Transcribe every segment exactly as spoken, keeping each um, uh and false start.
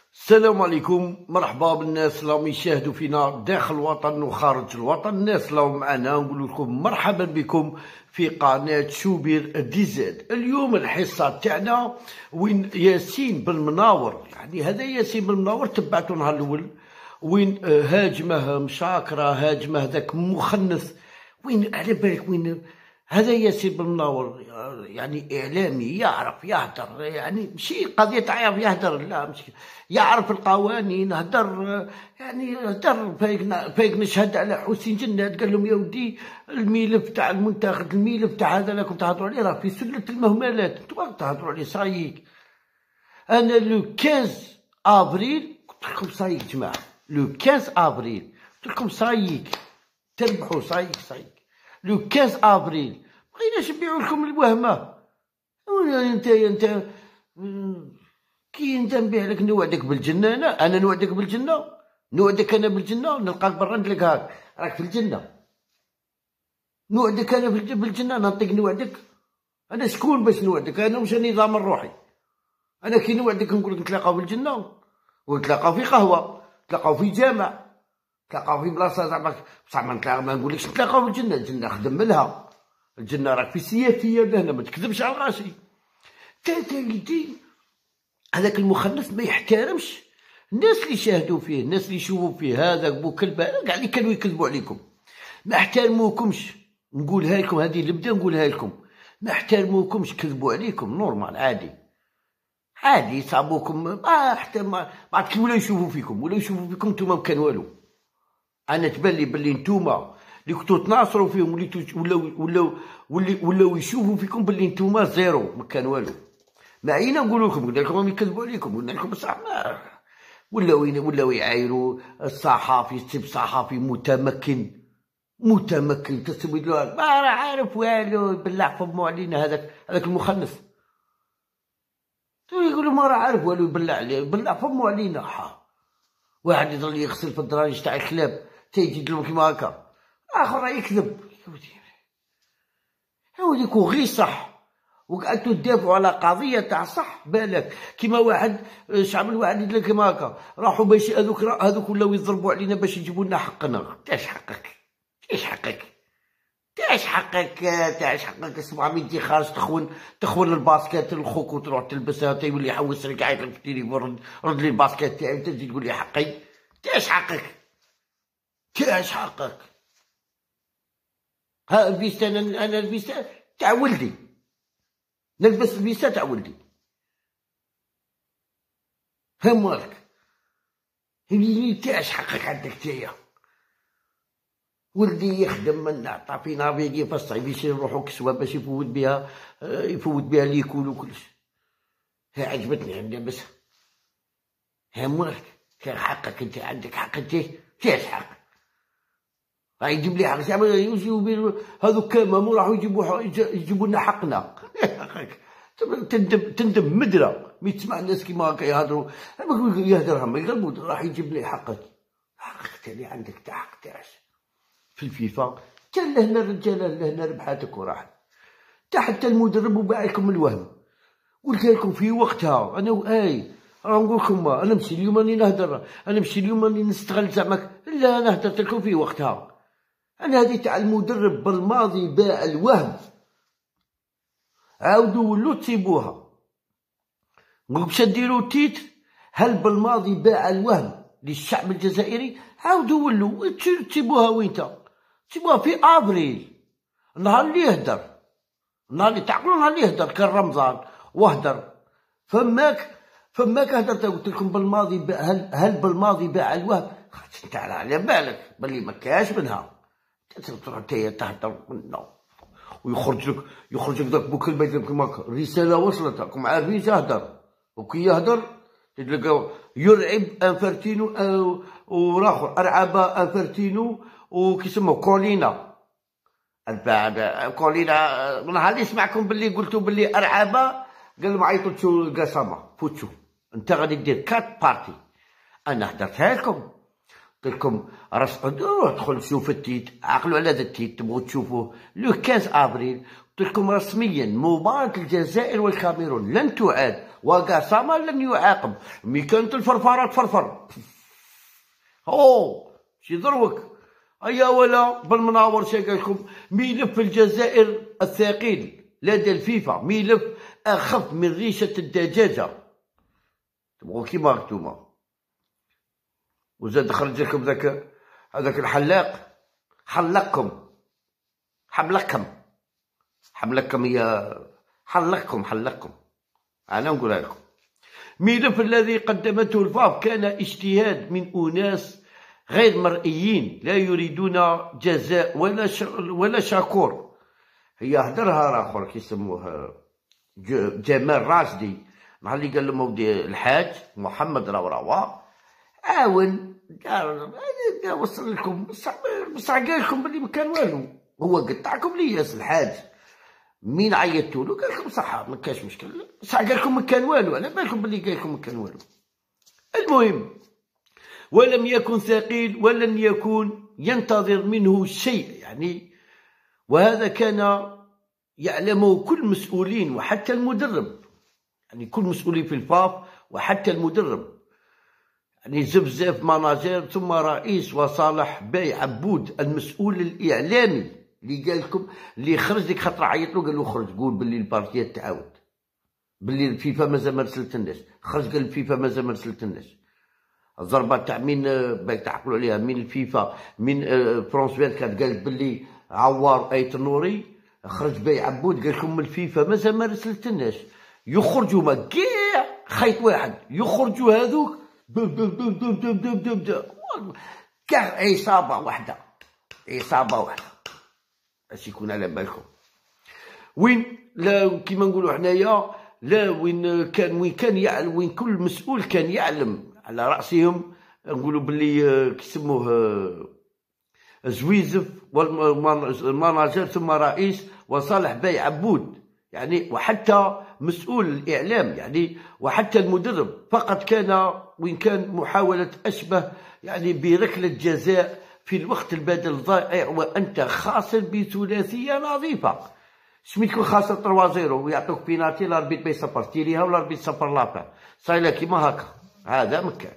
السلام عليكم، مرحبا بالناس اللي راهم يشاهدوا فينا داخل الوطن وخارج الوطن. الناس اللي راهم معنا نقول لكم مرحبا بكم في قناه شوبير دي زاد. اليوم الحصه تاعنا وين ياسين بالمناور، يعني هذا ياسين بالمناور تبعته نهار الاول وين هاجمه مشاكره، هاجمه ذاك مخنث. وين على بالك وين هذا ياسين بالمناور؟ يعني اعلامي يعرف يهدر، يعني ماشي قضيه يعرف يهدر، لا مش يعرف القوانين. هدر يعني هدر فايق فايق نشهد على حسين جنات، قال لهم يا ودي الملف تاع المنتخب، الملف تاع هذا راكم تهضروا عليه راه في سله المهملات، انتم تهضروا عليه صايك. انا لو خمسة افريل قلت لكم صايك جماعه، لو خمسة افريل قلت لكم صايك تربحوا، صايك صايك لو خمسة افريل بغيناش نبيعو لكم الوهمه. انت انت كي انت نبيع لك نوعدك بالجنه، انا انا نوعدك بالجنه، نوعدك انا بالجنه، نلقاك برا نتلقى هاك راك في الجنه. نوعدك انا بالجنه، نعطيك نوعدك انا شكون باش نوعدك؟ انا مش نظام الروحي. انا كي نوعدك نقول لك نتلاقاو في الجنه، ونتلاقاو في قهوه، نتلاقاو في جامع، نتلاقاو في بلاصه زعما بصح ما نتلاقاو، ما نقولكش نتلاقاو في الجنه. الجنه خدم لها، الجنه راك في سياسيه لهنا، ما تكذبش على الغاشي. تالتي هذاك المخنث ما يحترمش الناس اللي شاهدوا فيه، الناس اللي يشوفوا فيه. هذاك بوكلبه كاع اللي كانوا يكذبوا عليكم ما احترموكمش. نقولها لكم هذه اللي بدا نقولها لكم، ما احترموكمش، كذبوا عليكم نورمال عادي عادي، صابوكم ما احترم بعد ولا يشوفوا فيكم ولا يشوفوا فيكم نتوما ما كان والو. انا تبان لي بلي نتوما اللي كنتو تناصروا فيهم وليتو ولاو ولاو ولاو يشوفوا فيكم بلي نتوما زيرو ما كان والو. ما عينا نقول لكم، قلنا لكم راهم يكذبوا عليكم، قلنا لكم بصح ما ولاو ولاو يعايروا الصحافي، تسب صحافي متمكن متمكن تسب له ما راه عارف والو، يبلع فمو علينا هذاك هذاك المخنث. يقولوا ما راه عارف والو، يبلع عليه، يبلع فمو علينا. حا واحد يظل يغسل في الدراج تاع الكلاب تيجي لهم كيما هكا، اخر راه يكذب. هاوديكو غير صح وقعدتوا تدافعوا على قضيه تاع صح. بالك كيما واحد شعب الواحد يدير كيما هكا، راحوا باش هذوك هذوك ولاو يضربوا علينا باش يجيبوا لنا حقنا. تاش حقك؟ تاش حقك؟ تاش حقك؟ تاش حقك؟ اسمع ميتي خارج تخون تخون الباسكيت لخوك وتروح تلبسها تيولي يحوس لك عيط لك في التليفون، رد لي الباسكيت تاعي، تجي تقول لي حقي. تاش حقك؟ تاش حقك؟ ها الفيستا، انا انا الفيستا تاع ولدي، نلبس الفيستا تاع ولدي. هم مالك؟ تاش حقك عندك تايا؟ ولدي يخدم من عطا في نافيغي في الصعيب يشري روحو كسوه باش يفوت بها، يفوت بها ليكول وكلش. ها عجبتني نلبسها. هم مالك؟ كان حقك انت، عندك حق انت. تاش حق؟ راح يجيب لي حق شعب يجيبوا هذوك كامامو راحوا يجيبوا يجيبوا لنا حقنا. تندب تندب مدرة مي تسمع الناس كيما هكا يهضروا، يهدر هم يقلبوا راح يجيب لي حقك. حقك اللي عندك تاع حق تاعش في الفيفا. كان لهنا الرجاله لهنا ربحاتك وراحت، تا حتى المدرب وباع لكم الوهم. قلت لكم في وقتها انا واي راه نقول لكم انا ماشي اليوم راني نهدر، انا ماشي اليوم راني نستغل زعما، لا انا هدرت لكم في وقتها. انا هذه تاع المدرب بالماضي باع الوهم، عاودوا ولو تسيبوها. نقول باش ديروا تيتر هل بالماضي باع الوهم للشعب الجزائري، عاودوا ولو تسيبوها. وينتا تسيبوها في افريل، النهار اللي يهدر، النهار اللي تعقلوا، النهار اللي يهدر كان رمضان وهدر. فماك فماك هدرت قلت لكم بالماضي، هل هل بالماضي باع الوهم؟ انت على بالك بلي ما كاش منها، تروح انت تهدر منه ويخرج لك يخرج لك ذاك بوكلبه كيما هكا. الرساله وصلت، راكم عارفين يهدر، وكي يهدر تلقاو يرعب انفرتينو وراخر ارعبه انفرتينو وكيسموه كولينا. بعد كولينا نهار اللي سمعكم باللي قلتوا باللي ارعبه، قال لهم عيطوا تشوفوا القسامه فوتشو انت غادي دير كات بارتي. انا هدرتها لكم، قلت لكم رصدوا، ادخل شوف التيت، عقلوا على هذا التيت تبغوا تشوفوه لو خمسة افريل. قلت لكم رسميا مباراة الجزائر والكاميرون لن تعاد، وقاسما لن يعاقب. مي كانت الفرفرة تفرفر اوه شي دروك. هيا ولا بالمناور شي قال لكم ملف الجزائر الثقيل لدى الفيفا، ملف اخف من ريشه الدجاجه. تبغوا كيما هاكتوما. وزاد خرج لكم ذاك هذاك الحلاق، حلقكم حملكم حملكم هي حلقكم حلقكم. انا نقولها لكم ملف الذي قدمته الفاف كان اجتهاد من اناس غير مرئيين لا يريدون جزاء ولا ش... ولا شاكور. هي هدرها راه اخر كيسموه جمال راشدي، نهار اللي قال له مودي الحاج محمد راوروا عاون قال وصل لكم بصح قال لكم بلي ما كان والو، هو قطعكم لياس الحاج. مين عيطتوا له قال لكم صح ما كاش مشكل، بصح قال لكم ما كان والو، على بالكم بلي قال لكم ما كان والو. المهم ولم يكن ثقيل ولن يكون ينتظر منه شيء يعني، وهذا كان يعلمه كل مسؤولين وحتى المدرب، يعني كل مسؤولين في الفاف وحتى المدرب، يعني زبزاف مناجير ثم رئيس وصالح باي عبود المسؤول الاعلامي اللي قال لكم اللي خرج ديك خاطر عيط له قال له خرج قول باللي البارتيات تعاود، باللي الفيفا مازال ما رسلتلناش. خرج قال الفيفا مازال ما رسلتلناش. الضربه تاع مين باك تعقلوا عليها من الفيفا من فرونس فينتكات قال باللي عوار ايت نوري. خرج باي عبود قال لكم الفيفا مازال ما رسلتلناش. يخرجوا ما كاع خيط واحد يخرجوا هذوك كاع عصابه واحده عصابه واحده باش يكون على بالكم. وين لا كيما نقولوا حنايا لا وين كان وين كان يعلم وين كل مسؤول كان يعلم على راسهم نقولوا باللي كيسموه زويزف والمناجر ثم رئيس وصالح باي عبود يعني، وحتى مسؤول الاعلام يعني، وحتى المدرب فقط كان وين كان محاوله اشبه يعني بركله جزاء في الوقت البدل ضائع وانت خاسر بثلاثيه نظيفه. شميت تكون خاسر ثلاثة صفر ويعطوك بيناتي الاربيت ما يصفرتي ليها والاربيت صفر لافا صايله كيما هكا. هذا مكان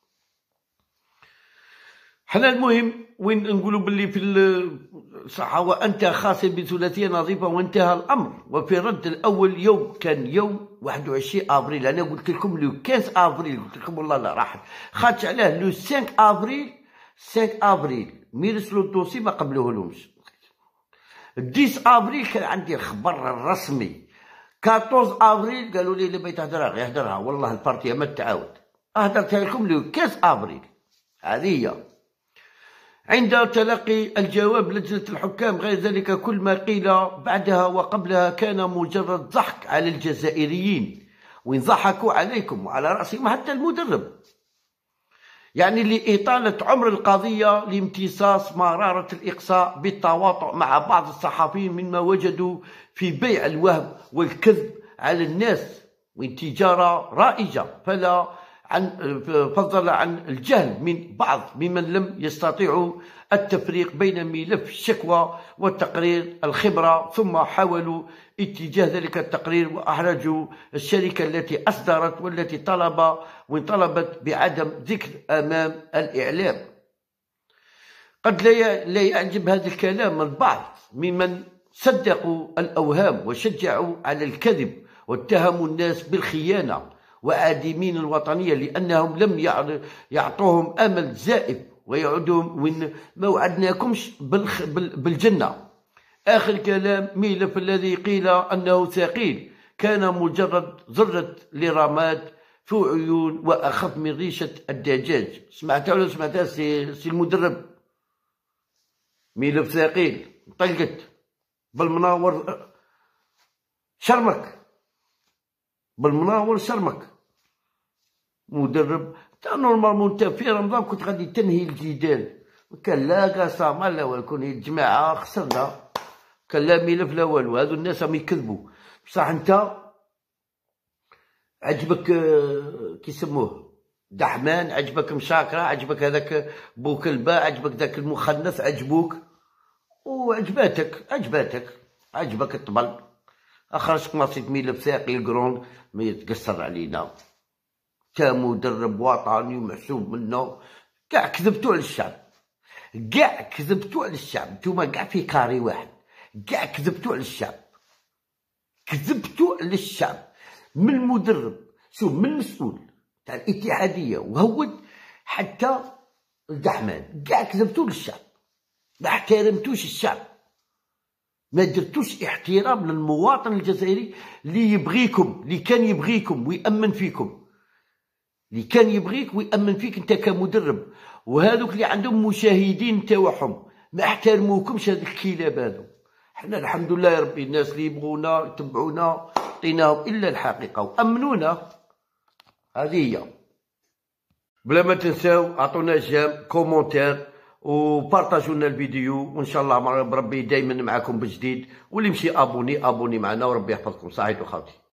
حنا. المهم وين نقولوا باللي في الصحة وانت خاسر بثلاثيه نظيفه وانتهى الامر. وفي الرد الاول يوم كان يوم واحد وعشرين افريل، انا قلت لكم لو خمسة افريل قلت لكم والله لا راحت خاطش علاه لو خمسة افريل خمسة افريل مي رسلوا الدوسي ما قبلوه لهمش. عشرة افريل كان عندي الخبر الرسمي. أربعة عشر افريل قالوا لي اللي بغيت تهدرها غير هدرها والله البارتيه ما تعاود. هدرتها لكم لو خمسة افريل. هذه هي. عند تلقي الجواب لجنة الحكام غير ذلك كل ما قيل بعدها وقبلها كان مجرد ضحك على الجزائريين، وين ضحكوا عليكم وعلى رأسهم حتى المدرب، يعني لإطالة عمر القضية لامتصاص مرارة الإقصاء بالتواطؤ مع بعض الصحفيين مما وجدوا في بيع الوهم والكذب على الناس، وين تجارة رائجة فلا عن فضل عن الجهل من بعض ممن لم يستطيعوا التفريق بين ملف الشكوى والتقرير الخبرة، ثم حاولوا اتجاه ذلك التقرير وأحرجوا الشركة التي أصدرت والتي طلب وطلبت بعدم ذكر أمام الإعلام. قد لا يعجب هذا الكلام البعض ممن صدقوا الأوهام وشجعوا على الكذب واتهموا الناس بالخيانة وعادمين الوطنية لأنهم لم يعطوهم أمل زائف ويعودهم وين ما وعدناكمش بالجنة. آخر كلام ملف الذي قيل أنه ثقيل كان مجرد ذرة لرماد في عيون وأخف من ريشة الدجاج. سمعتها ولا سمعتها سي, سي المدرب؟ ملف ثقيل طلقت بالمناور شرمك بالمناور شرمك مدرب تا نورمالمون انت في رمضان كنت غادي تنهي الجدال. كان لا قسما لا والكون الجماعه خسرنا، كان لا ملف لا والو. هادو الناس راهم يكذبوا بصح انت عجبك كيسموه دحمان، عجبك مشاكره، عجبك هذاك بوكلبا، عجبك ذاك المخنث، عجبوك وعجباتك عجباتك عجبك الطبل، اخرجك ماسيت ملف ثقيل كرون ما يتقصر علينا، كمدرب وطني ومحسوب منا. كاع كذبتوا على الشعب، كاع كذبتوا على الشعب، نتوما كاع في كاري واحد، كاع كذبتوا على الشعب، كذبتوا على الشعب. من المدرب، شوف، من المسؤول تاع الاتحاديه وهود حتى الدحمان، كاع كذبتوا للشعب، ما احترمتوش الشعب، ما درتوش احترام للمواطن الجزائري اللي يبغيكم، اللي كان يبغيكم ويأمن فيكم، اللي كان يبغيك ويأمن فيك انت كمدرب. وهذوك اللي عندهم مشاهدين تاعهم ما احترموكمش، هذوك الكلاب هذو. حنا الحمد لله يا ربي، الناس اللي يبغونا يتبعونا عطيناهم الا الحقيقه وامنونا، هذه هي. بلا ما تنساو عطونا جيم كومونتير وبارطاجوا لنا الفيديو، وان شاء الله بربي دائما معكم بجديد. واللي مشي ابوني ابوني معنا، وربي يحفظكم. صحيتو خاوتي.